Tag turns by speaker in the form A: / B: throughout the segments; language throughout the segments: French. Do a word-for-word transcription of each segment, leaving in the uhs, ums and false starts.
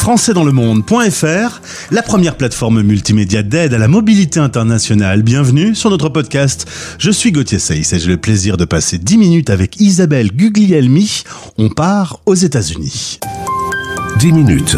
A: français dans le monde point f r, la première plateforme multimédia d'aide à la mobilité internationale. Bienvenue sur notre podcast. Je suis Gauthier Seyss et j'ai le plaisir de passer dix minutes avec Isabelle Guglielmi. On part aux États-Unis.
B: dix minutes.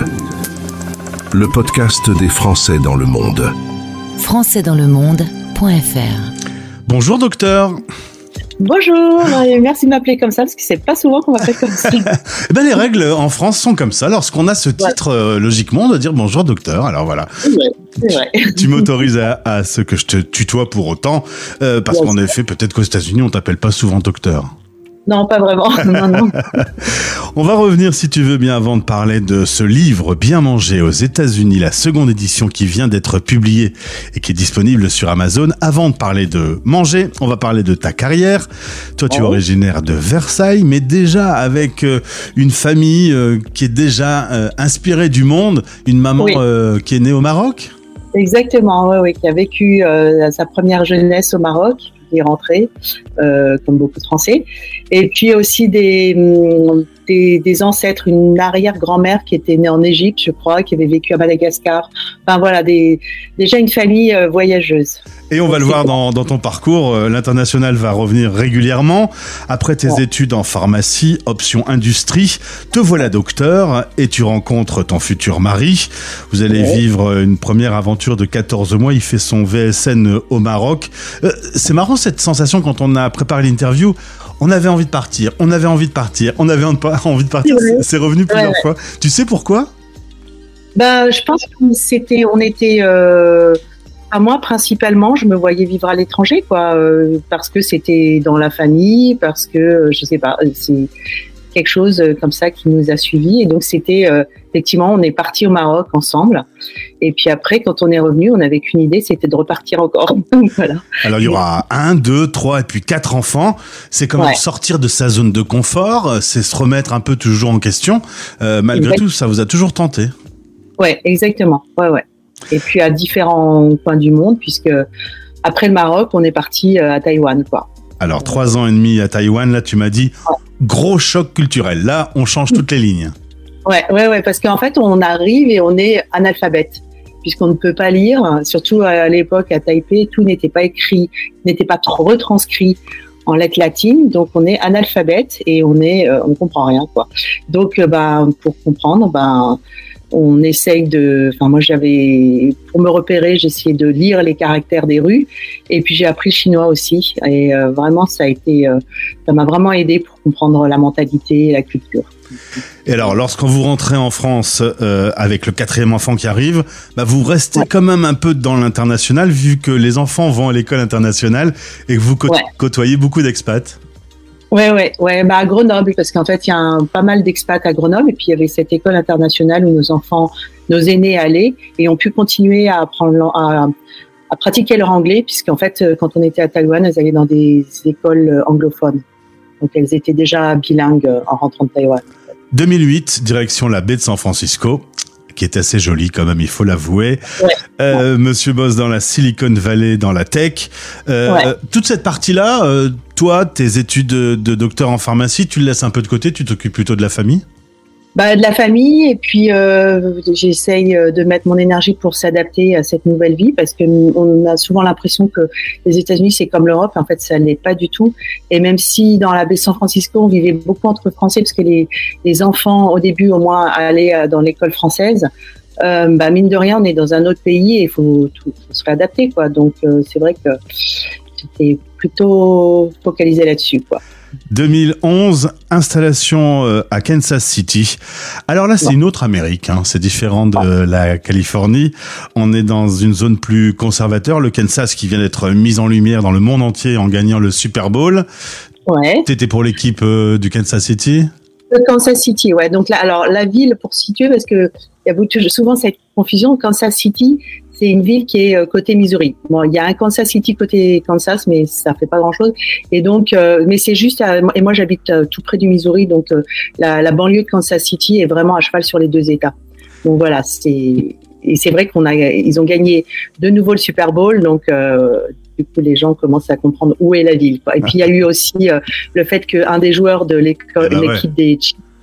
B: Le podcast des Français dans le monde.
C: français dans le monde point f r.
A: Bonjour docteur.
D: Bonjour, merci de m'appeler comme ça parce que c'est pas souvent qu'on m'appelle comme ça.
A: Eh ben, les règles en France sont comme ça. Lorsqu'on a ce titre, ouais. euh, logiquement, on doit dire bonjour docteur. Alors voilà.
D: C'est vrai, c'est vrai.
A: Tu, tu m'autorises à, à ce que je te tutoie pour autant, euh, parce ouais, qu'en effet, peut-être qu'aux États-Unis, on t'appelle pas souvent docteur.
D: Non, pas vraiment. Non, non.
A: On va revenir, si tu veux bien, avant de parler de ce livre Bien manger aux États-Unis, la seconde édition qui vient d'être publiée et qui est disponible sur Amazon. Avant de parler de manger, on va parler de ta carrière. Toi, tu es originaire de Versailles, mais déjà avec euh, une famille euh, qui est déjà euh, inspirée du monde, une maman oui. euh, qui est née au Maroc.
D: Exactement, oui, oui, qui a vécu euh, sa première jeunesse au Maroc. Est rentré, euh, comme beaucoup de Français. Et puis aussi des, des, des ancêtres, une arrière-grand-mère qui était née en Égypte, je crois, qui avait vécu à Madagascar. Enfin voilà, des, déjà une famille euh, voyageuse.
A: Et on va le voir dans, dans ton parcours, euh, l'international va revenir régulièrement. Après tes ouais. études en pharmacie, option industrie, te voilà docteur et tu rencontres ton futur mari. Vous allez ouais. vivre une première aventure de quatorze mois. Il fait son V S N au Maroc. Euh, c'est marrant cette sensation quand on a préparé l'interview. On avait envie de partir, on avait envie de partir, on avait envie de partir. Ouais. C'est revenu plusieurs ouais, fois. Ouais. Tu sais pourquoi ?
D: Ben, je pense que c'était, on était... Euh... À moi, principalement, je me voyais vivre à l'étranger, quoi, euh, parce que c'était dans la famille, parce que, euh, je sais pas, c'est quelque chose euh, comme ça qui nous a suivis. Et donc, c'était, euh, effectivement, on est parti au Maroc ensemble. Et puis après, quand on est revenu, on n'avait qu'une idée, c'était de repartir encore. Voilà.
A: Alors, il y aura un, deux, trois et puis quatre enfants. C'est comme ouais. sortir de sa zone de confort, c'est se remettre un peu toujours en question. Euh, malgré exactement. Tout, ça vous a toujours tenté.
D: Ouais, exactement. Ouais, ouais. Et puis à différents points du monde, puisque après le Maroc, on est parti à Taïwan, quoi.
A: Alors trois ans et demi à Taïwan, là tu m'as dit ouais. gros choc culturel. Là, on change toutes les lignes. Ouais,
D: ouais, ouais, parce qu'en fait, on arrive et on est analphabète, puisqu'on ne peut pas lire. Surtout à l'époque à Taipei, tout n'était pas écrit, n'était pas trop retranscrit en lettres latines, donc on est analphabète et on est, euh, on comprend rien, quoi. Donc, euh, bah, pour comprendre, bah on essaye de, enfin moi j'avais, pour me repérer, j'essayais de lire les caractères des rues, et puis j'ai appris le chinois aussi, et euh, vraiment ça a été, euh, ça m'a vraiment aidé pour comprendre la mentalité et la culture.
A: Et alors, lorsqu'on vous rentrez en France euh, avec le quatrième enfant qui arrive, bah vous restez ouais. quand même un peu dans l'international, vu que les enfants vont à l'école internationale et que vous côte- ouais. côtoyez beaucoup d'expats.
D: Ouais, ouais, ouais, bah à Grenoble, parce qu'en fait, il y a un, pas mal d'expats à Grenoble, et puis il y avait cette école internationale où nos enfants, nos aînés allaient, et ont pu continuer à apprendre, à, à pratiquer leur anglais, puisqu'en fait, quand on était à Taïwan, elles allaient dans des écoles anglophones. Donc, elles étaient déjà bilingues en rentrant de Taïwan.
A: deux mille huit, direction la baie de San Francisco, qui est assez jolie quand même, il faut l'avouer. Ouais. Euh, ouais. Monsieur bosse dans la Silicon Valley, dans la tech. Euh, ouais. Toute cette partie-là, euh, toi, tes études de, de docteur en pharmacie, tu le laisses un peu de côté, tu t'occupes plutôt de la famille ?
D: Bah, de la famille, et puis euh, j'essaye de mettre mon énergie pour s'adapter à cette nouvelle vie, parce que on a souvent l'impression que les États-Unis c'est comme l'Europe, en fait ça l'est pas du tout. Et même si dans la baie de San Francisco on vivait beaucoup entre Français, parce que les les enfants au début au moins allaient dans l'école française, euh, bah mine de rien on est dans un autre pays et il faut, faut se réadapter, quoi. Donc euh, c'est vrai que j'étais plutôt focalisée là-dessus, quoi.
A: deux mille onze, installation euh, à Kansas City. Alors là, c'est ouais. une autre Amérique, hein. C'est différent de ouais. la Californie. On est dans une zone plus conservateur. Le Kansas qui vient d'être mis en lumière dans le monde entier en gagnant le Super Bowl.
D: Ouais.
A: T'étais pour l'équipe euh, du Kansas City ?
D: De Kansas City, ouais. Donc là, alors la ville, pour situer, parce que il y a souvent cette confusion. Kansas City, c'est une ville qui est côté Missouri. Bon, il y a un Kansas City côté Kansas, mais ça fait pas grand-chose. Et donc, euh, mais c'est juste. À, et moi, j'habite euh, tout près du Missouri, donc euh, la, la banlieue de Kansas City est vraiment à cheval sur les deux États. Donc voilà, c'est et c'est vrai qu'on a, ils ont gagné de nouveau le Super Bowl, donc. Euh, Du coup, les gens commencent à comprendre où est la ville, quoi. Et puis, il y a eu aussi euh, le fait qu'un des joueurs de l'école, ah bah l'équipe ouais. des Chiefs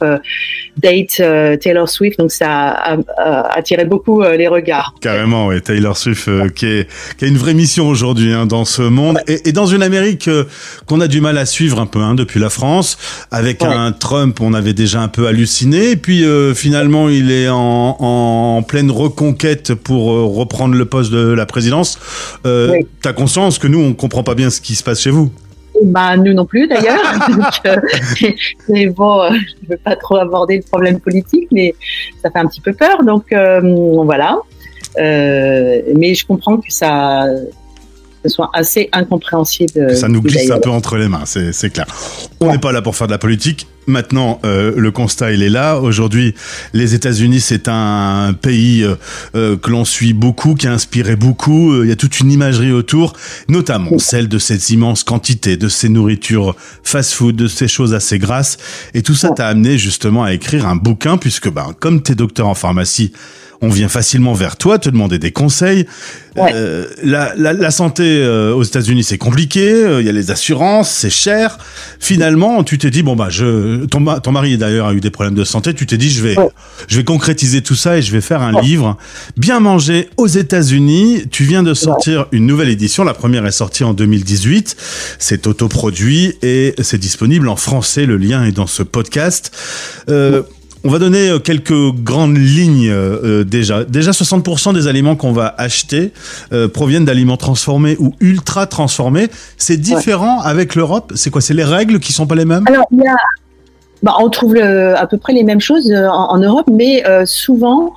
D: euh, date euh, Taylor Swift, donc ça a, a, a attiré beaucoup euh, les regards.
A: Carrément, oui, Taylor Swift euh, qui, est, qui a une vraie mission aujourd'hui hein, dans ce monde et, et dans une Amérique euh, qu'on a du mal à suivre un peu hein, depuis la France. Avec ouais. un Trump, on avait déjà un peu halluciné, et puis euh, finalement il est en, en pleine reconquête pour euh, reprendre le poste de la présidence. Euh, oui. T'as conscience que nous on comprend pas bien ce qui se passe chez vous?
D: Bah, nous non plus d'ailleurs. Donc, euh, mais bon, euh, je ne veux pas trop aborder le problème politique, mais ça fait un petit peu peur. Donc euh, voilà. Euh, mais je comprends que ça, ce soit assez incompréhensible.
A: Ça nous glisse un peu entre les mains, c'est, c'est clair. On n'est ouais. pas là pour faire de la politique. Maintenant, euh, le constat, il est là. Aujourd'hui, les États-Unis, c'est un pays euh, que l'on suit beaucoup, qui a inspiré beaucoup. Il y a toute une imagerie autour, notamment celle de ces immenses quantités, de ces nourritures fast-food, de ces choses assez grasses. Et tout ça t'a amené justement à écrire un bouquin, puisque ben, comme t'es docteur en pharmacie, on vient facilement vers toi, te demander des conseils. Ouais. Euh, la, la, la santé euh, aux États-Unis, c'est compliqué. Il euh, y a les assurances, c'est cher. Finalement, tu t'es dit bon bah je, ton, ton mari d'ailleurs a eu des problèmes de santé. Tu t'es dit je vais, ouais. je vais concrétiser tout ça et je vais faire un ouais. livre. Bien manger aux États-Unis. Tu viens de sortir ouais. une nouvelle édition. La première est sortie en deux mille dix-huit. C'est autoproduit et c'est disponible en français. Le lien est dans ce podcast. Euh, ouais. On va donner quelques grandes lignes euh, déjà. Déjà, soixante pour cent des aliments qu'on va acheter euh, proviennent d'aliments transformés ou ultra transformés. C'est différent ouais. avec l'Europe. C'est quoi? C'est les règles qui sont pas les mêmes?
D: Alors, il y a, bah, on trouve le, à peu près les mêmes choses en, en Europe, mais euh, souvent,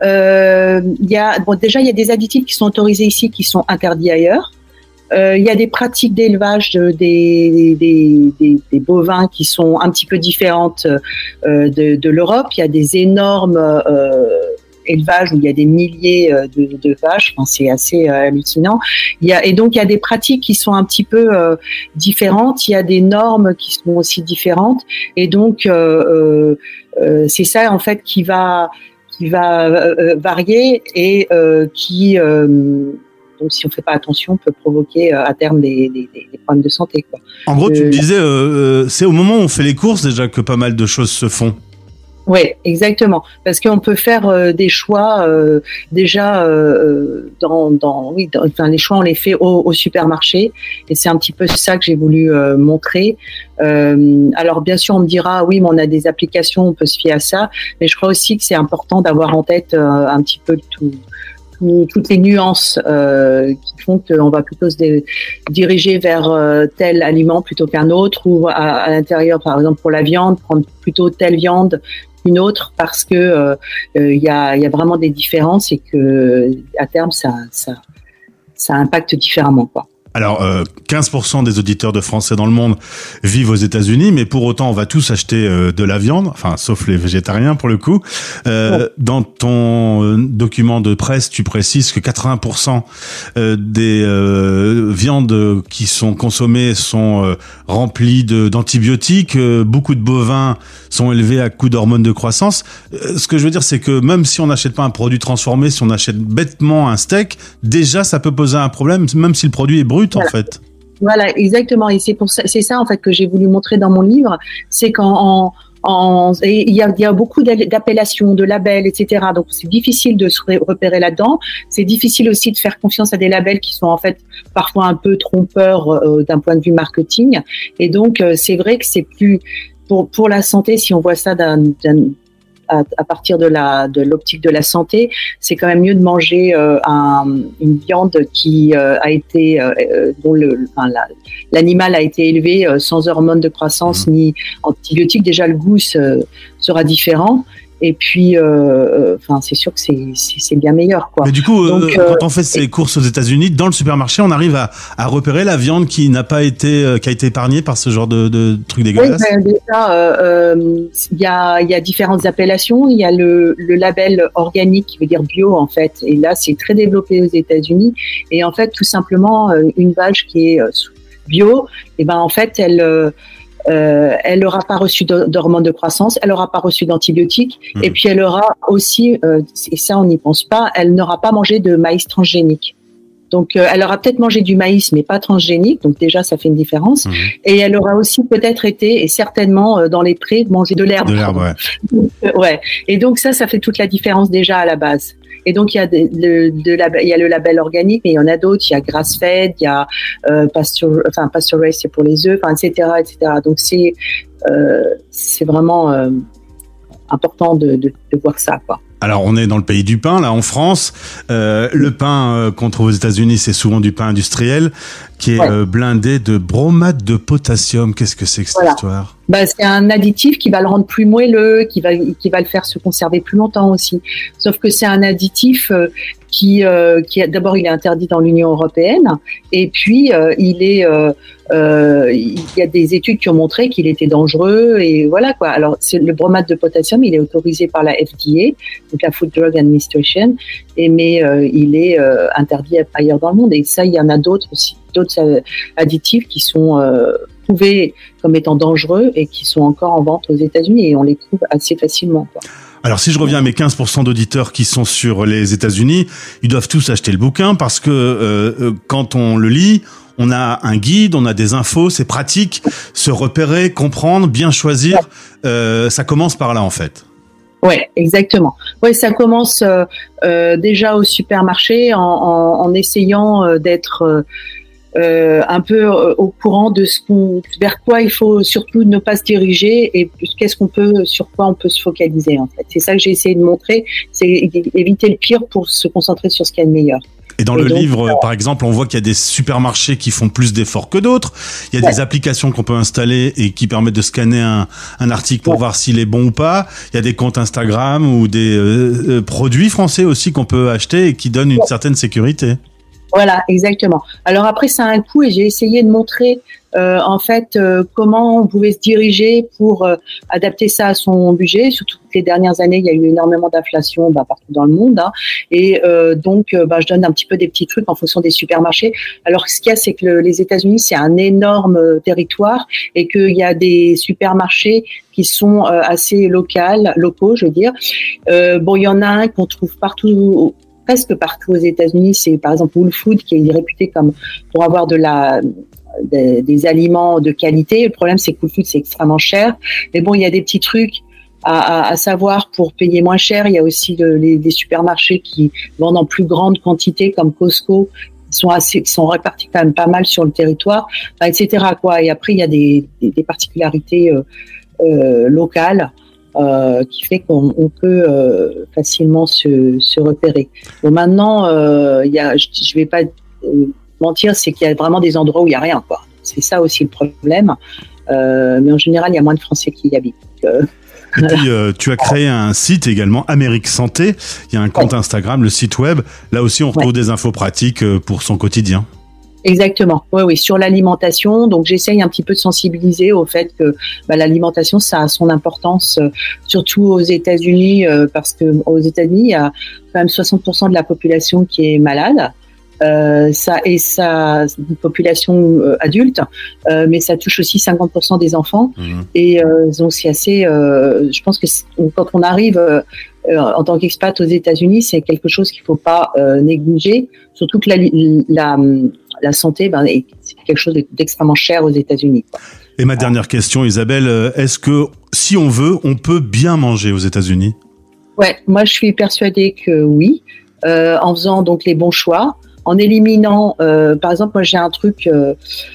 D: euh, il y a, bon, déjà, il y a des additifs qui sont autorisés ici, qui sont interdits ailleurs. Euh, il y a des pratiques d'élevage de, des, des, des, des bovins qui sont un petit peu différentes euh, de, de l'Europe. Il y a des énormes euh, élevages où il y a des milliers de, de vaches. Enfin, c'est assez euh, hallucinant. Il y a, et donc, il y a des pratiques qui sont un petit peu euh, différentes. Il y a des normes qui sont aussi différentes. Et donc, euh, euh, c'est ça, en fait, qui va, qui va euh, varier et euh, qui... Euh, donc, si on ne fait pas attention, peut provoquer euh, à terme des, des, des problèmes de santé, quoi.
A: En gros, euh, tu me disais, euh, c'est au moment où on fait les courses déjà que pas mal de choses se font.
D: Oui, exactement. Parce qu'on peut faire euh, des choix euh, déjà euh, dans, dans, oui, dans, enfin les choix on les fait au, au supermarché et c'est un petit peu ça que j'ai voulu euh, montrer. Euh, alors bien sûr on me dira oui mais on a des applications, on peut se fier à ça, mais je crois aussi que c'est important d'avoir en tête euh, un petit peu tout. toutes les nuances euh, qui font qu'on va plutôt se dé- diriger vers euh, tel aliment plutôt qu'un autre, ou à, à l'intérieur, par exemple pour la viande, prendre plutôt telle viande qu'une autre, parce que euh, euh, y a, y a vraiment des différences et que à terme ça, ça, ça impacte différemment, quoi.
A: Alors, euh, quinze pour cent des auditeurs de Français dans le monde vivent aux États-Unis, mais pour autant, on va tous acheter euh, de la viande, enfin, sauf les végétariens pour le coup. Euh, ouais. Dans ton euh, document de presse, tu précises que quatre-vingts pour cent euh, des euh, viandes qui sont consommées sont euh, remplies de, d'antibiotiques. Euh, beaucoup de bovins sont élevés à coups d'hormones de croissance. Euh, ce que je veux dire, c'est que même si on n'achète pas un produit transformé, si on achète bêtement un steak, déjà, ça peut poser un problème, même si le produit est brut.
D: Voilà.
A: En fait.
D: Voilà, exactement. Et c'est pour ça, c'est ça en fait que j'ai voulu montrer dans mon livre, c'est qu'en en, en, il y a, il y a beaucoup d'appellations, de labels, et cetera. Donc c'est difficile de se repérer là-dedans. C'est difficile aussi de faire confiance à des labels qui sont en fait parfois un peu trompeurs euh, d'un point de vue marketing. Et donc euh, c'est vrai que c'est plus pour pour la santé, si on voit ça d'un, d'un À, à partir de la de l'optique de la santé, c'est quand même mieux de manger euh, un, une viande qui euh, a été euh, dont le enfin, la, l'animal a été élevé euh, sans hormones de croissance mmh. ni antibiotiques. Déjà le goût se, sera différent. Et puis, euh, enfin, c'est sûr que c'est, c'est, c'est bien meilleur, quoi.
A: Mais du coup, Donc, euh, quand on fait ses et... courses aux États-Unis, dans le supermarché, on arrive à, à repérer la viande qui n'a pas été, euh, qui a été épargnée par ce genre de, de trucs dégueulasses.
D: Oui, ben, déjà, euh, il y a, il y a différentes appellations. Il y a le, le label organique, qui veut dire bio, en fait. Et là, c'est très développé aux États-Unis. Et en fait, tout simplement, une vache qui est bio, et ben, en fait, elle, Euh, elle n'aura pas reçu d'hormones de croissance, elle n'aura pas reçu d'antibiotiques, mmh. et puis elle aura aussi, euh, et ça on n'y pense pas, elle n'aura pas mangé de maïs transgénique. Donc, euh, elle aura peut-être mangé du maïs, mais pas transgénique. Donc, déjà, ça fait une différence. Mmh. Et elle aura aussi peut-être été, et certainement, euh, dans les prés, manger de l'herbe.
A: De l'herbe, ouais.
D: Donc, euh, ouais. Et donc, ça, ça fait toute la différence déjà à la base. Et donc, il y a de, de, de la, il y a le label organique, mais il y en a d'autres. Il y a grass-fed, il y a euh, pasture, enfin, pasture-raised, c'est pour les œufs, enfin, et cetera, et cetera. Donc, c'est, euh, c'est vraiment euh, important de, de, de voir ça, quoi.
A: Alors, on est dans le pays du pain, là, en France. Euh, le pain euh, qu'on trouve aux États-Unis, c'est souvent du pain industriel qui est ouais. euh, blindé de bromate de potassium. Qu'est-ce que c'est que cette voilà. histoire ?
D: Bah, c'est un additif qui va le rendre plus moelleux, qui va, qui va le faire se conserver plus longtemps aussi. Sauf que c'est un additif euh, qui, euh, qui a, d'abord, il est interdit dans l'Union européenne, et puis euh, il est, euh, euh, il y a des études qui ont montré qu'il était dangereux, et voilà quoi. Alors, c'est, le bromate de potassium, il est autorisé par la F D A, donc la Food Drug Administration, et mais euh, il est euh, interdit ailleurs dans le monde. Et ça, il y en a d'autres aussi, d'autres euh, additifs qui sont euh, prouvés comme étant dangereux et qui sont encore en vente aux États-Unis, et on les trouve assez facilement, quoi.
A: Alors, si je reviens à mes quinze pour cent d'auditeurs qui sont sur les États-Unis, ils doivent tous acheter le bouquin parce que euh, quand on le lit, on a un guide, on a des infos, c'est pratique, se repérer, comprendre, bien choisir. Euh, ça commence par là, en fait.
D: Ouais, exactement. Ouais, ça commence euh, euh, déjà au supermarché en, en, en essayant euh, d'être euh, Euh, un peu euh, au courant de ce qu'on, vers quoi il faut surtout ne pas se diriger, et qu'est-ce qu'on peut, sur quoi on peut se focaliser, en fait. C'est ça que j'ai essayé de montrer, c'est éviter le pire pour se concentrer sur ce qu'il y a de meilleur.
A: Et dans et le donc, livre, euh, par exemple, on voit qu'il y a des supermarchés qui font plus d'efforts que d'autres. Il y a ouais. des applications qu'on peut installer et qui permettent de scanner un, un article pour ouais. voir s'il est bon ou pas. Il y a des comptes Instagram ou des euh, produits français aussi qu'on peut acheter et qui donnent une ouais. certaine sécurité.
D: Voilà, exactement. Alors après, ça a un coût, et j'ai essayé de montrer euh, en fait euh, comment on pouvait se diriger pour euh, adapter ça à son budget. Surtout que les dernières années, il y a eu énormément d'inflation bah, partout dans le monde, hein, et euh, donc euh, bah, je donne un petit peu des petits trucs en fonction des supermarchés. Alors ce qu'il y a, c'est que le, les États-Unis, c'est un énorme euh, territoire, et qu'il y a des supermarchés qui sont euh, assez locales, locaux, je veux dire. Euh, bon, il y en a un qu'on trouve partout. Presque partout aux États-Unis, c'est par exemple Whole Foods qui est réputé comme pour avoir de la des, des aliments de qualité. Le problème, c'est que Whole Foods, c'est extrêmement cher. Mais bon, il y a des petits trucs à, à, à savoir pour payer moins cher. Il y a aussi le, les, des supermarchés qui vendent en plus grande quantité, comme Costco, qui sont assez, qui sont répartis quand même pas mal sur le territoire, et cetera quoi. Et après, il y a des, des, des particularités euh, euh, locales. Euh, qui fait qu'on on peut euh, facilement se, se repérer. Bon, maintenant, euh, y a, je ne vais pas euh, mentir, c'est qu'il y a vraiment des endroits où il n'y a rien, quoi. C'est ça aussi le problème. Euh, mais en général, il y a moins de Français qui y habitent. Euh,
A: Et puis, euh, tu as créé un site également, Amérique Santé. Il y a un compte ouais. Instagram, le site web. Là aussi, on retrouve ouais. des infos pratiques pour son quotidien.
D: Exactement, oui, oui, sur l'alimentation. Donc, j'essaye un petit peu de sensibiliser au fait que bah, l'alimentation, ça a son importance, euh, surtout aux États-Unis, euh, parce que aux États-Unis, il y a quand même soixante pour cent de la population qui est malade. Euh, ça et ça, une population euh, adulte, euh, mais ça touche aussi cinquante pour cent des enfants. Mmh. Et euh, donc, c'est assez. Euh, je pense que quand on arrive euh, en tant qu'expat aux États-Unis, c'est quelque chose qu'il faut pas euh, négliger. Surtout que la, la la santé, ben, c'est quelque chose d'extrêmement cher aux États-Unis.
A: Et ma dernière question, Isabelle, est-ce que si on veut, on peut bien manger aux États-Unis ?
D: Ouais, moi je suis persuadée que oui, euh, en faisant donc les bons choix, en éliminant, euh, par exemple, moi j'ai un truc euh,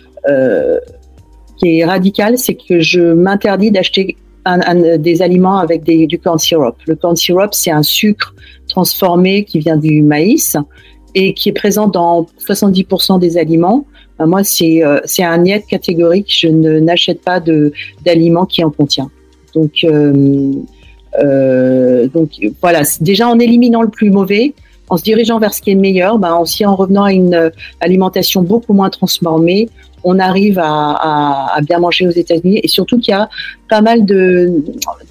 D: euh, qui est radical, c'est que je m'interdis d'acheter un, un, des aliments avec des, du corn syrup. Le corn syrup, c'est un sucre transformé qui vient du maïs et qui est présent dans soixante-dix pour cent des aliments. Ben moi, c'est euh, c'est un niet catégorique. Je ne n'achète pas de d'aliments qui en contient. Donc euh, euh, donc voilà. Déjà en éliminant le plus mauvais, en se dirigeant vers ce qui est le meilleur, ben aussi en revenant à une alimentation beaucoup moins transformée, on arrive à, à, à bien manger aux États-Unis, et surtout qu'il y a pas mal de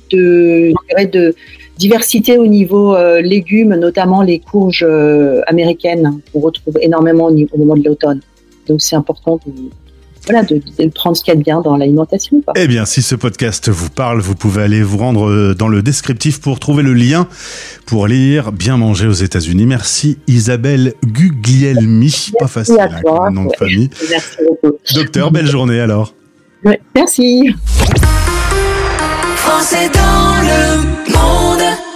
D: de je dirais de diversité au niveau euh, légumes, notamment les courges euh, américaines qu'on retrouve énormément au, niveau, au moment de l'automne. Donc c'est important de, voilà, de, de prendre ce qu'il y a de bien dans l'alimentation, quoi.
A: Eh bien, si ce podcast vous parle, vous pouvez aller vous rendre dans le descriptif pour trouver le lien pour lire Bien manger aux États-Unis. Merci Isabelle Guglielmi. Pas facile, hein, comme nom de famille.
D: Merci beaucoup.
A: Docteur, belle journée alors.
D: Ouais, merci.
E: Français dans le monde.